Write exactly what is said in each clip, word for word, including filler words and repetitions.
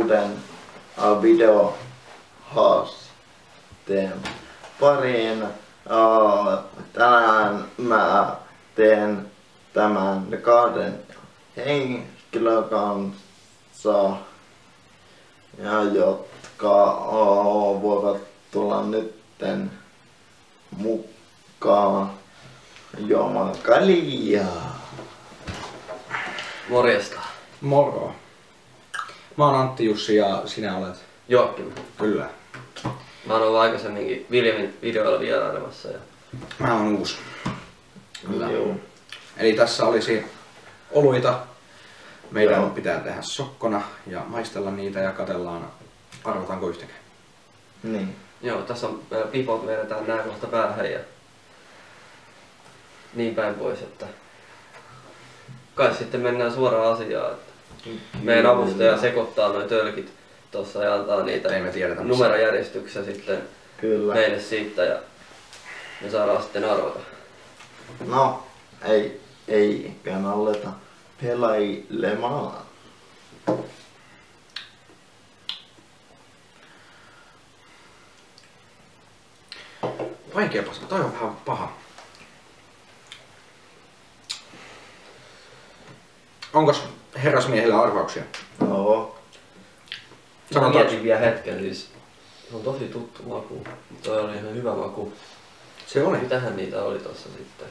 uuden uh, videohaasteen pariin. Uh, tänään mä teen tämän kahden henkilön kanssa, ja jotka uh, voivat tulla nytten mukaan juomaan kaljaa. Morjesta. Moro. Mä oon Antti Jussi ja sinä olet? Joakim. Kyllä. Mä oon ollut aikaisemminkin Viljamin videoilla vierailemassa. Ja... Mä oon uusi. Kyllä. Joo. Eli tässä olisi oluita. Meidän Joo. pitää tehdä sokkona ja maistella niitä ja katsellaan, arvotaanko yhtäkään. Niin. Joo, tässä on meillä pipot, vedetään nää kohta päähän ja niin päin pois, että kai sitten mennään suoraan asiaan. Että meidän avustaja sekoittaa noi tölkit tossa ja antaa niitä Ei me tiedetä numerojärjestyksessä sitten Kyllä. meille siitä ja me saadaan sitten arvota. No, ei, eiköhän aleta pelailemaan. Vaikea paska, toi on vähän paha. Onkos herrasmiehillä arvauksia? Joo. Mä Sanotaan- mietin vielä hetken, siis se on tosi tuttu maku. Toi oli ihan hyvä maku. Se oli. Mitähän niitä oli tossa sitten?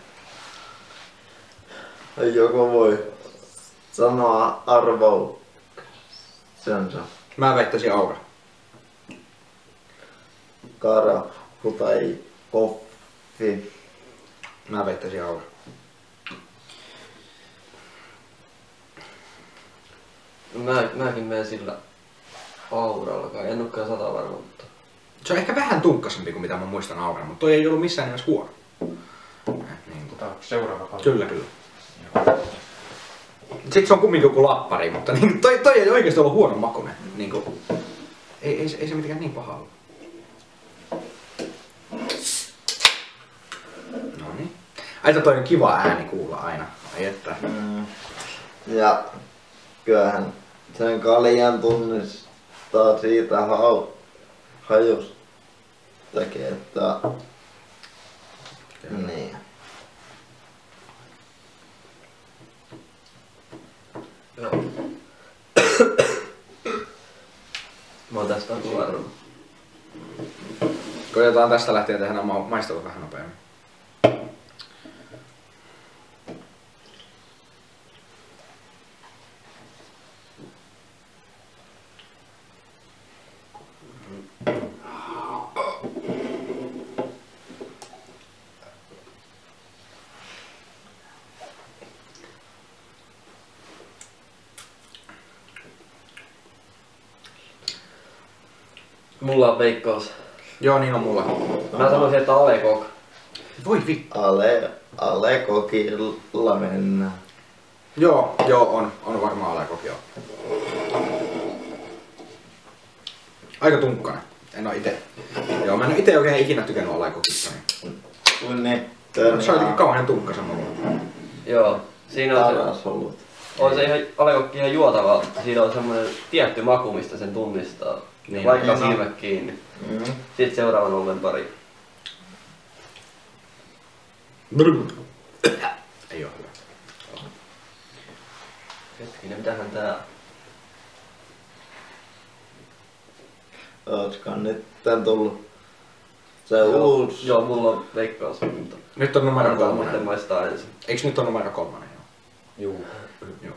Joku voi sanoa arvauksensa. Mä väittäisin aura. Karahu tai koffi. Mä väittäisin aura. Mä, mäkin menen sillä auralla kai, en olekaan sata varma, mutta... Se on ehkä vähän tunkkasempi kuin mitä mä muistan auran, mutta toi ei ollut missään nimessä huono. Niin kuin. Seuraava kalja. Kyllä, kyllä. Sitten se on kumminkin joku lappari, mutta niin, toi, toi ei oikeesti ollut huono makuinen. Niin kuin, ei, ei, ei se mitenkään niin paha ollut. No niin. Aita toi on kiva ääni kuulla aina. Ai että. Mm. Ja kyllähän sen kaljan tunnistaa siitä hau, hajustakin, että Kyllä. niin. Joo. Mä oon tästä aika varma. Koitetaan tästä lähtien tehdä nämä maistelut vähän nopeammin. Mulla on veikkaus. Joo, niin on mulla. Mä sanoisin, että Alekok. Voi vittu. Ale, ale kokilla mennään. Joo, joo, on, on varmaan alekok, joo. Aika tunkkainen. En oo ite. Joo, mä en oo ite oikein ikinä tykännyt alekokista. Niin. Kun ne Se on jotenkin kauhean tunkkaisen mulla. Joo. Siinä on se, paras ollut. on se ihan, Alekokki ihan juotava. Siinä on semmonen tietty maku, mistä sen tunnistaa. Niin. Vaikka Niin on. silmät kiinni. Mm. Sitten seuraavan ollen pari. Ei oo hyvä. Hetkinen, mitähän tää on? Ootkohan nyt tän tullut se Joo, uusi? joo, mulla on veikkaus, mutta Nyt on numero antaa kolmonen. miten maistaa ensin. Eiks nyt on numero kolmonen? Joo. Juu. Joo.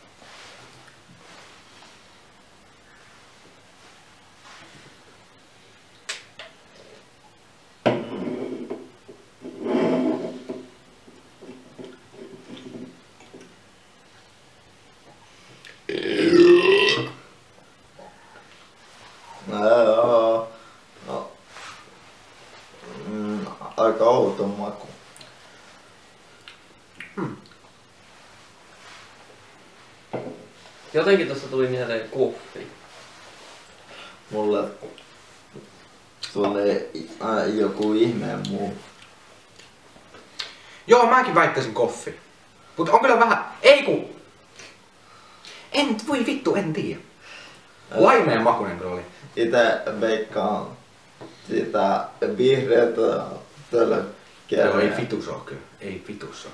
Joo. No. Mm, aika outo maku. Jotenkin tossa tuli mieleen koffi. Mulle tulee äh, joku ihmeen muu. Joo, mäkin väittäisin koffi. Mut on kyllä vähän... Ei ku... En, voi vittu, en tiedä. Laimeen makunen kyllä oli. Ite veikkaan sitä vihreätä Joo, tölkkeä. ei vitus oo kyllä. Ei vitus oo.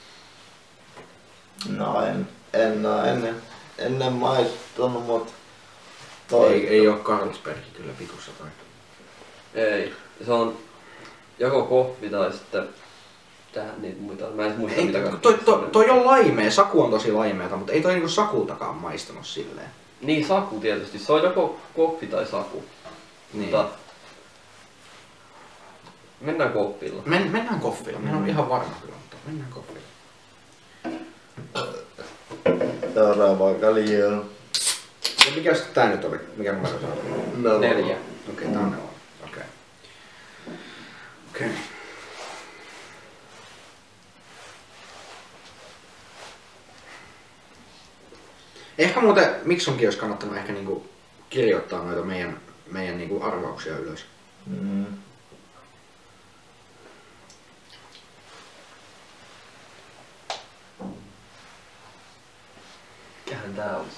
No en, en oo ennen, ennen maistanut, mut toi. Ei, ei oo Carlsberg kyllä vitussa toi. Ei. Se on joko kohvi tai sitten tähän niitä muita. Mä en edes muista Ei, mitä toi, kaikkea toi, toi, se toi on laimea, saku on tosi laimeeta, mutta ei toi niinku sakultakaan maistunut silleen. Niin, saku tietysti. Se on joko kohvi tai saku. Niin. Mutta mennään koppilla. Men, mennään koffilla, mä en ole ihan varma kyllä, mutta mennään koffilla. Seuraava kaljaa. Ja mikä sitten tää nyt oli? Mikä numero se on? No. Neljä. Okei, tää on nelonen. Okei. Okei. Ehkä muuten Miksunkin olisi kannattanut ehkä niinku kirjoittaa noita meidän, meidän niinku arvauksia ylös. Mm. Mikähän tää olisi?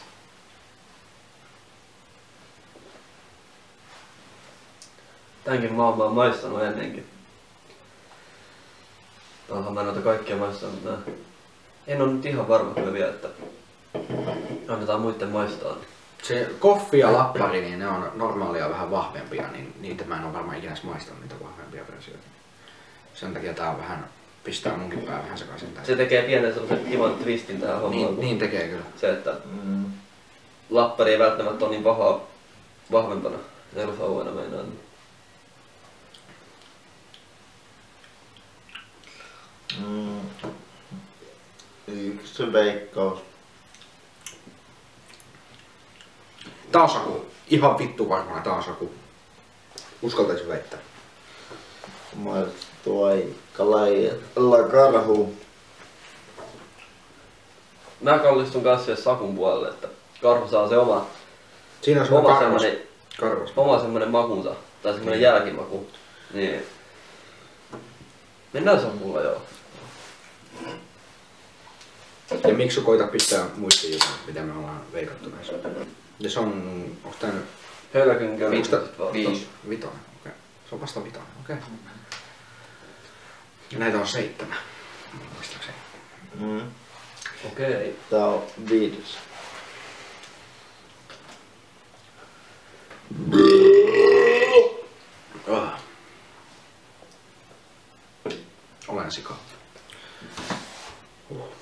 Tämänkin mä oon vaan maistanut ennenkin. Onhan mä noita kaikkia maistanut nää. En oo nyt ihan varma kyllä vielä, että annetaan muitten maistaa. Se koffi ja lappari, niin ne on normaalia vähän vahvempia, niin niitä mä en ole varmaan ikinä edes maistanut niitä vahvempia versioita. Sen takia tää on vähän, pistää munkin pää vähän sekaisin tää. Se tekee pienen sellaisen kivan twistin tähän hommaan. Niin, niin tekee kyllä. Se, että Mm. lappari ei välttämättä ole niin pahaa vahvempana nelosauena meinaan. Mm. Yksi veikkaus. Tää on saku. Ihan vittu varmaan tää on saku. Uskaltaisin väittää. Maistuu aika lailla karhu. Mä kallistun kanssa siihen sakun puolelle, että karhu saa se oma, Siinä on oma semmonen karvas. semmonen, karvas. oma semmonen makunsa, tai semmonen jälkimaku. Niin. Mennään sakulla joo. Ja Miksu koita pistää muistiin jotain, mitä me ollaan veikattu näissä. Ja se on, onks tää nyt? Hölkyn kyllä. Onks tää? Viisi. Vitonen, okei. Se on vasta vitonen, okei. Ja näitä on seitsemän. Muistaakseni. Mm. Okei. Tää on viides. Ah. Olen sika. Uh.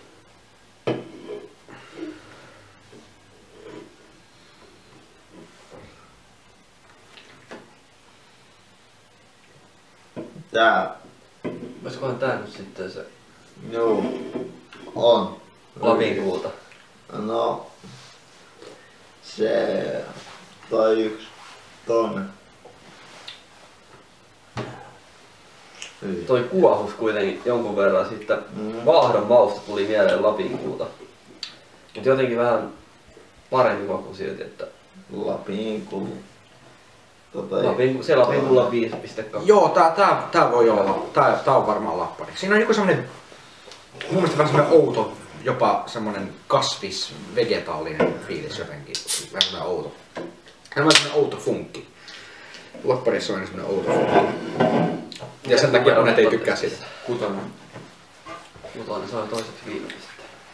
Tää. Olisikohan tää nyt sitten se Joo. On. lavinkulta? No. Se. Tai yksi. Tonne. Toi kuohus kuitenkin jonkun verran sitten. Mm. Vaahdon mausta tuli mieleen lapinkulta. Mut jotenkin vähän parempi maku silti, että Lapin kulu. Tota ei. Lapin, se lapinkulla on viisi pilkku kaksi. Joo, tää, tää, tää voi olla, tää, tää on varmaan lappari. Siinä on joku semmonen, mun mielestä vähän semmonen outo, jopa semmonen kasvis, vegetaalinen fiilis jotenkin. Vähän semmonen outo. Hän on semmonen outo funkki. Lapparissa on aina semmonen outo funkki. Ja sen takia monet ei tykkää siitä. Kutonen. Kutonen sai toiseksi viime pisteen.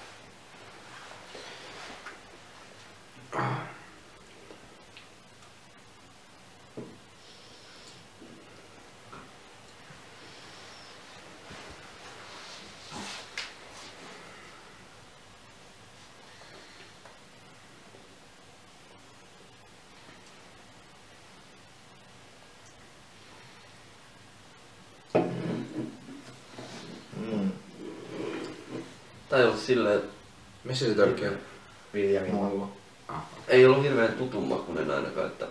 Mm. Tää ei ollut silleen, Missä se tölkki on? Viljami. Mulla. Ah. ei ollut hirveen tutun makuinen ainakaan, että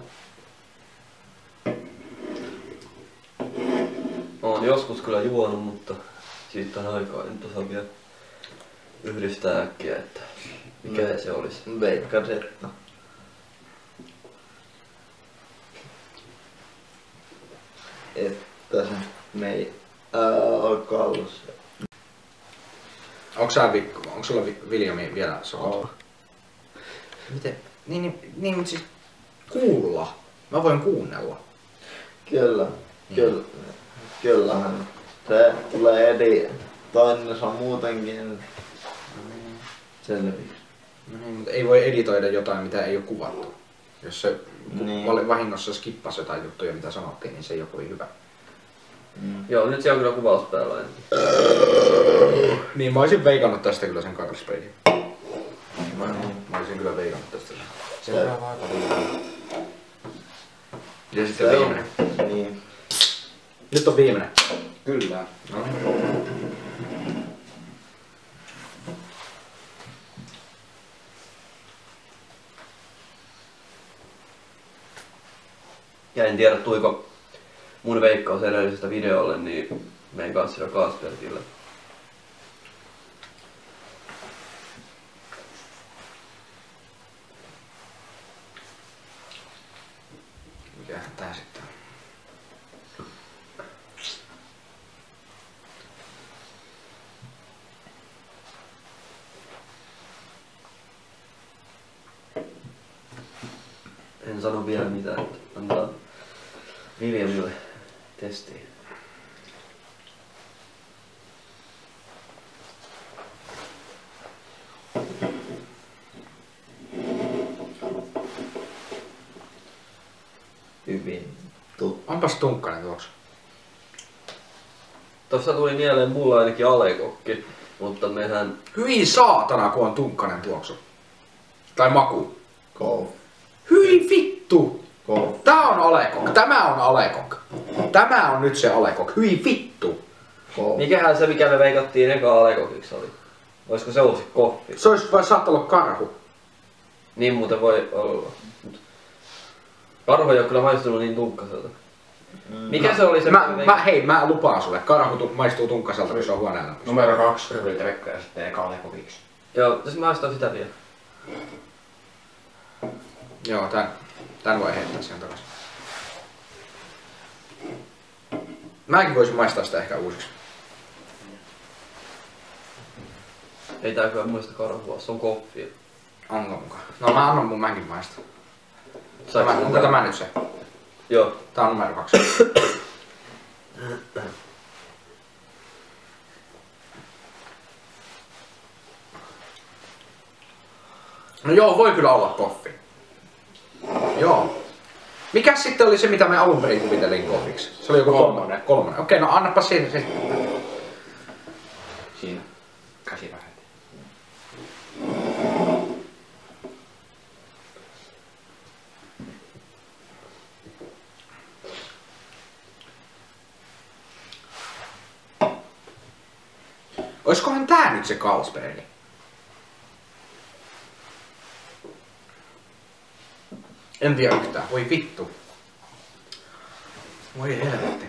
oon joskus kyllä juonut, mutta siitä on aikaa, en osaa vielä yhdistää äkkiä, että mikä Mm. se olisi. Veikkausetta. Että se mei ää, kallos. Onko sä, Vi- onko sulla Vi- Viljami vielä sokot? Oh. Miten? Niin, niin, niin mutta siis kuulla. Mä voin kuunnella. Kyllä, kyllä, kyllähän se tulee edi toinensa muutenkin selviiksi. No niin, mutta ei voi editoida jotain, mitä ei ole kuvattu. Jos se niin. vahingossa skippasi jotain juttuja, mitä sanottiin, niin se ei ole kovin hyvä. Mm. Joo, nyt se on kyllä kuvaus päällä. Niin, mä olisin veikannut tästä kyllä sen Carlsbergin. Mä, mä olisin kyllä veikannut tästä sen. Seuraava aika. Ja sitten viimeinen. Niin. Nyt on viimeinen. Kyllä. No niin. Ja en tiedä tuiko mun veikkaus edellisestä videolle, niin menen kanssa sillä Carlsbergillä. Mikähän tää sitten on? En sano vielä mitään, että antaa Viljamille testiin. Hyvin. Tu. Onpas tunkkainen tuoksu. Tossa tuli mieleen mulla ainakin alekokki, mutta mehän... Hyi saatana, kun on tunkkainen tuoksu. Tai maku. Golf. Hyi vittu! Golf. Tää on alekok. Tämä on alekok. Tämä on nyt se alekok. Hyi vittu! Golf. Mikähän se, mikä me veikattiin eka alekokiksi oli? Olisiko se uusi kohvi? Se olisi vai saattaa olla karhu. Niin muuten voi olla. Karhu ei oo kyllä maistunut niin tunkkaselta. Mikä se oli se, Mä, mikä me mä, veik- hei, mä lupaan sulle. Karhu tu- maistuu tunkkaselta, kun se on huoneen lämpössä. Numero kaksi Ryltä Vekka ja sitten eka Alekokiksi. Joo, jos mä ostan sitä vielä. Joo, tän, tän voi heittää siihen takaisin. Mäkin voisin maistaa sitä ehkä uusiksi. Ei tää kyllä muista karhua, se on koffia. Onko mukaan? No mä annan mun mäkin maistaa. Saiko Tämä, sen onko tää? tämä nyt se? Joo. Tää on numero kaksi. No joo, voi kyllä olla koffi. Joo. Mikäs sitten oli se, mitä me alun perin kuvitelin koffiksi? Se oli joku kolmonen. Kolmonen. Okei, no annapa siihen se. Siinä. Käsivähät. Oiskohan tää nyt se Carlsberg? En tiedä yhtään. Voi vittu. Voi helvetti.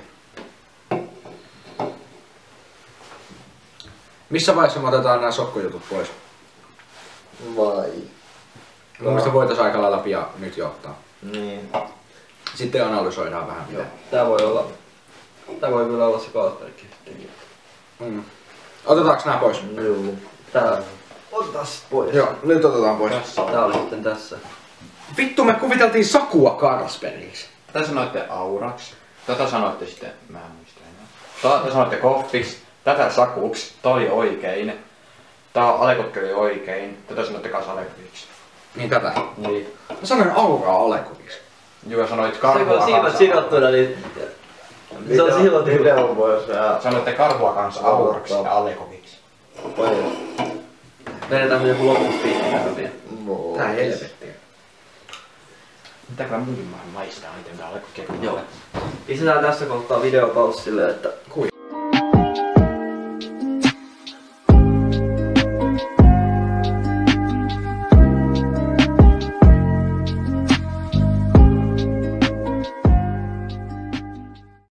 Missä vaiheessa me otetaan nämä sokkojutut pois? Vai. Mun mielestä voitais aika lailla pian nyt jo ottaa. Niin. Sitten analysoidaan vähän Joo. mitä. Tää voi olla... Tää voi kyllä olla se Carlsberg sittenkin. Mm. Otetaanko nämä pois? Joo. Tää... Otetaan sit pois. Joo, nyt otetaan pois. Tässä on. Tää oli sitten tässä. Vittu, me kuviteltiin Sakua Carlsbergiksi. Tätä sanoitte auraksi. Tätä sanoitte sitten, mä en muista enää. Tätä sanoitte koffiksi. Tätä sakuksi. Toi oikein. Tää Alekokki oli oikein. Tätä sanoitte kanssa Alekokiksi. Niin tätä. Niin. Mä sanoin auraa Alekokiksi. Joo, sanoit Se karhua kun on silmät kanssa. sidottuna, niin... Se on silloin Video pois ja... Sanoitte karhua kanssa auraksi ja Alekokiksi. Vai. Vedetään joku loppuspiikki tähän vielä. Voi. Tää helvetti. Mitä kyllä munkin maistaa, miten tää Alekokki. Joo. Pistetään tässä kohtaa videopaus silleen, että Kui?